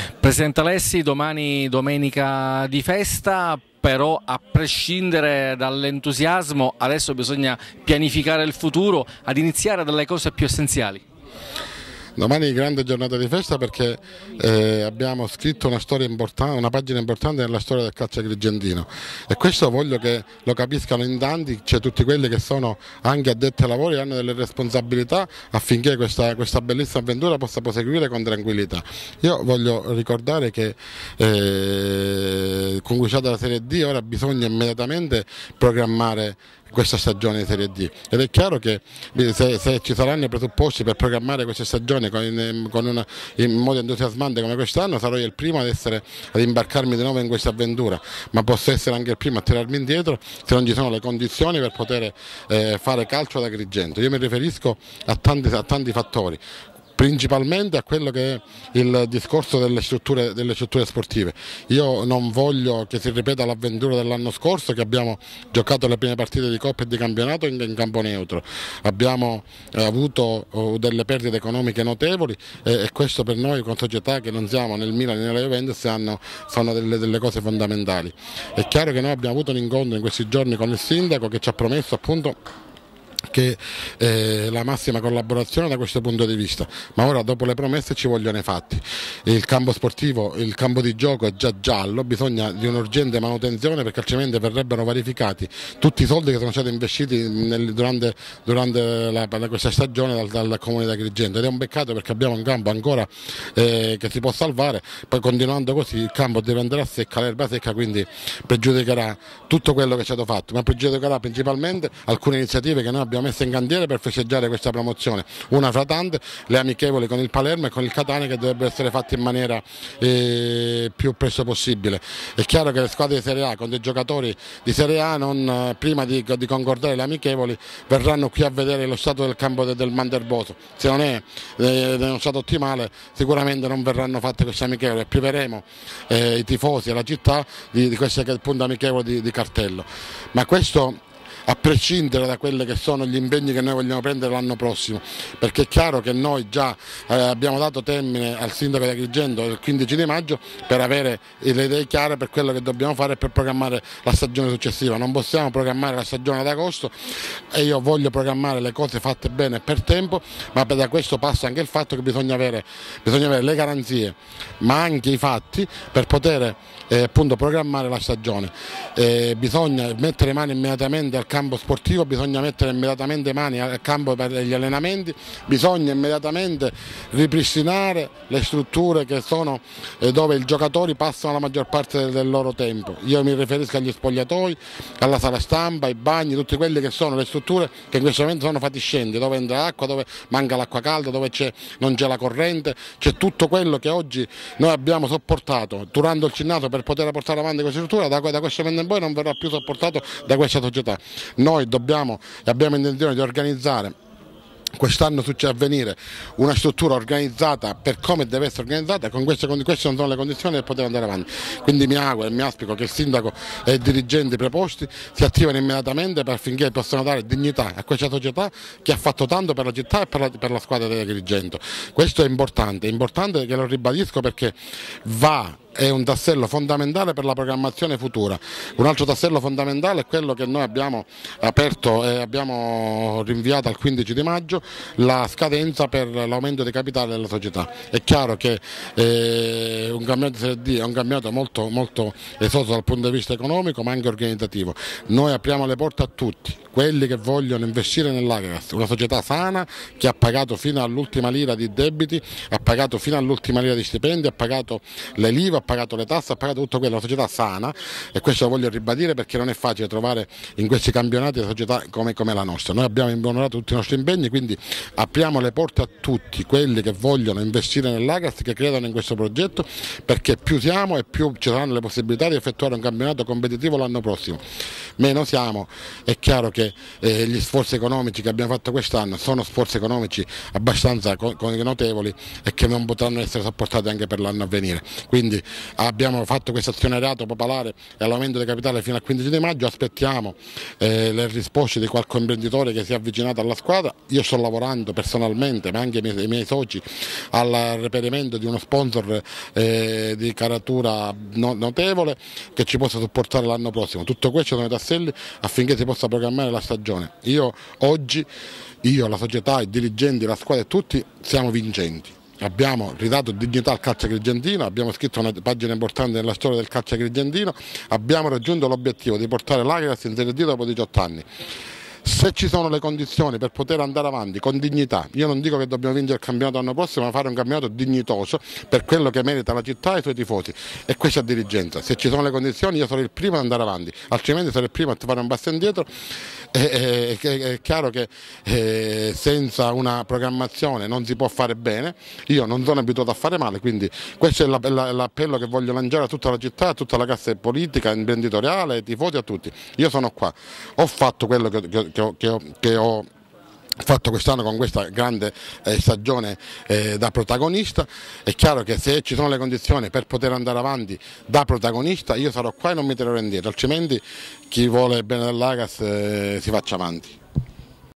Presidente Alessi, domani domenica di festa, però a prescindere dall'entusiasmo adesso bisogna pianificare il futuro, ad iniziare dalle cose più essenziali. Domani grande giornata di festa perché abbiamo scritto una storia importante, una pagina importante nella storia del calcio agrigentino, e questo voglio che lo capiscano in tanti, cioè tutti quelli che sono anche addetti ai lavori e hanno delle responsabilità affinché questa bellissima avventura possa proseguire con tranquillità. Io voglio ricordare che conclusa la Serie D ora bisogna immediatamente programmare questa stagione di Serie D, ed è chiaro che se ci saranno i presupposti per programmare questa stagione in modo entusiasmante come quest'anno, sarò io il primo ad imbarcarmi di nuovo in questa avventura, ma posso essere anche il primo a tirarmi indietro se non ci sono le condizioni per poter fare calcio ad Agrigento. Io mi riferisco a tanti fattori, principalmente a quello che è il discorso delle strutture sportive. Io non voglio che si ripeta l'avventura dell'anno scorso, che abbiamo giocato le prime partite di Coppa e di campionato in campo neutro, abbiamo avuto delle perdite economiche notevoli e questo per noi con società che non siamo nel Milan né nella Juventus sono delle cose fondamentali. È chiaro che noi abbiamo avuto un incontro in questi giorni con il sindaco che ci ha promesso appunto che la massima collaborazione da questo punto di vista, ma ora dopo le promesse ci vogliono i fatti. Il campo sportivo, il campo di gioco è già giallo, bisogna di un'urgente manutenzione perché altrimenti verrebbero verificati tutti i soldi che sono stati investiti durante questa stagione dal Comune di Agrigento, ed è un peccato perché abbiamo un campo ancora che si può salvare. Poi continuando così il campo diventerà secca, l'erba secca, quindi pregiudicherà tutto quello che è stato fatto, ma pregiudicherà principalmente alcune iniziative che noi abbiamo messo in cantiere per festeggiare questa promozione, una fra tante le amichevoli con il Palermo e con il Catania, che dovrebbero essere fatte in maniera più presto possibile. È chiaro che le squadre di Serie A con dei giocatori di Serie A prima di concordare le amichevoli verranno qui a vedere lo stato del campo del Manderboso. Se non è in uno stato ottimale sicuramente non verranno fatte queste amichevoli e priveremo i tifosi e la città di queste appunto amichevoli di cartello. Ma questo a prescindere da quelli che sono gli impegni che noi vogliamo prendere l'anno prossimo, perché è chiaro che noi già abbiamo dato termine al sindaco di Agrigento il 15 di maggio per avere le idee chiare per quello che dobbiamo fare per programmare la stagione successiva. Non possiamo programmare la stagione ad agosto e io voglio programmare le cose fatte bene per tempo, ma da questo passa anche il fatto che bisogna avere le garanzie ma anche i fatti per poter appunto programmare la stagione. Bisogna mettere mani immediatamente al campo sportivo, bisogna mettere immediatamente mani al campo per gli allenamenti, bisogna immediatamente ripristinare le strutture che sono dove i giocatori passano la maggior parte del loro tempo. Io mi riferisco agli spogliatoi, alla sala stampa, ai bagni, tutte quelle che sono le strutture che in questo momento sono fatiscenti, dove entra acqua, dove manca l'acqua calda, dove non c'è la corrente, c'è tutto quello che oggi noi abbiamo sopportato durando il Cinnato per poter portare avanti questa struttura, da questo momento in poi non verrà più sopportato da questa società. Noi abbiamo intenzione di organizzare quest'anno a venire una struttura organizzata per come deve essere organizzata, con queste non sono le condizioni per poter andare avanti. Quindi mi auguro e mi auspico che il sindaco e i dirigenti preposti si attivino immediatamente affinché possano dare dignità a questa società che ha fatto tanto per la città e per la squadra di Agrigento. Questo è importante che lo ribadisco perché è un tassello fondamentale per la programmazione futura. Un altro tassello fondamentale è quello che noi abbiamo aperto e abbiamo rinviato al 15 di maggio, la scadenza per l'aumento di capitale della società. È chiaro che un campionato di Serie D è un campionato molto, molto esoso dal punto di vista economico ma anche organizzativo. Noi apriamo le porte a tutti quelli che vogliono investire nell'Agegas, una società sana che ha pagato fino all'ultima lira di debiti, ha pagato fino all'ultima lira di stipendi, ha pagato le l'IVA, ha pagato le tasse, ha pagato tutto quello, una società sana, e questo lo voglio ribadire perché non è facile trovare in questi campionati società come la nostra. Noi abbiamo onorato tutti i nostri impegni, quindi apriamo le porte a tutti quelli che vogliono investire nell'Agegas, che credono in questo progetto, perché più siamo e più ci saranno le possibilità di effettuare un campionato competitivo l'anno prossimo. meno siamo. È chiaro che gli sforzi economici che abbiamo fatto quest'anno sono sforzi economici abbastanza notevoli e che non potranno essere sopportati anche per l'anno a venire. Quindi abbiamo fatto questa azionariato popolare e all'aumento di capitale fino al 15 di maggio, aspettiamo le risposte di qualche imprenditore che si è avvicinato alla squadra. Io sto lavorando personalmente, ma anche i miei soci, al reperimento di uno sponsor di caratura notevole che ci possa supportare l'anno prossimo. Tutto questo sono i tasselli affinché si possa programmare la stagione. Oggi, la società, i dirigenti, la squadra e tutti siamo vincenti. Abbiamo ridato dignità al calcio agrigentino, abbiamo scritto una pagina importante nella storia del calcio agrigentino, abbiamo raggiunto l'obiettivo di portare l'Agricas in Serie D dopo 18 anni. Se ci sono le condizioni per poter andare avanti con dignità, io non dico che dobbiamo vincere il campionato l'anno prossimo, ma fare un campionato dignitoso per quello che merita la città e i suoi tifosi, e questa dirigenza. Se ci sono le condizioni io sarò il primo ad andare avanti, altrimenti sarò il primo a fare un passo indietro. È chiaro che senza una programmazione non si può fare bene, io non sono abituato a fare male, quindi questo è l'appello che voglio lanciare a tutta la città, a tutta la classe politica, imprenditoriale, ai tifosi, a tutti. Io sono qua, ho fatto quello che ho fatto quest'anno con questa grande stagione da protagonista. È chiaro che se ci sono le condizioni per poter andare avanti da protagonista io sarò qua e non mi tirerò indietro, altrimenti chi vuole bene dell'Agricas si faccia avanti.